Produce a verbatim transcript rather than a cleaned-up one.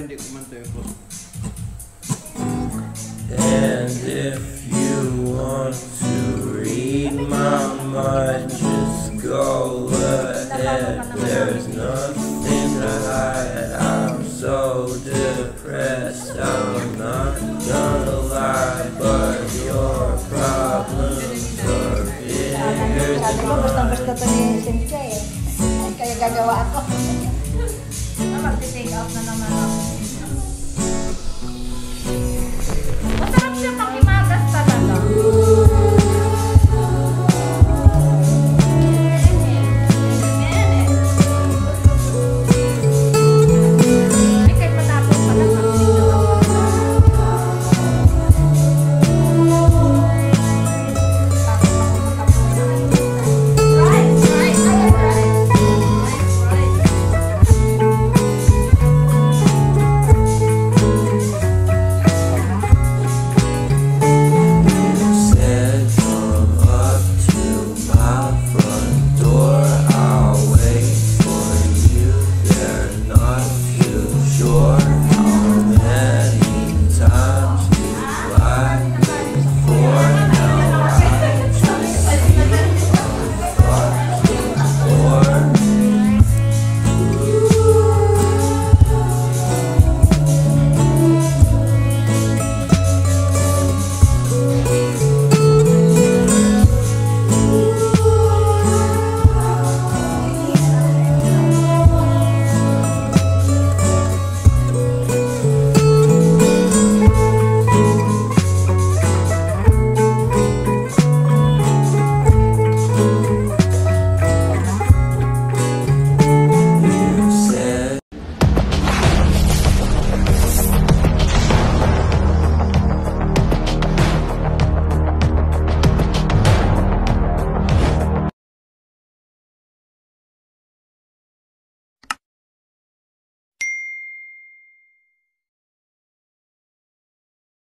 hindi kumanta yung post. And if you want to read my mind, just go ahead. There's nothing to hide. I'm so depressed, I'm not gonna lie, but your problems are bigger than mine. Basta-basta ito ni Cynthia eh. Kaya gagawa ako. Mag-take out na naman ako. Masarap siya pakimagas talaga. Said come up to my front door.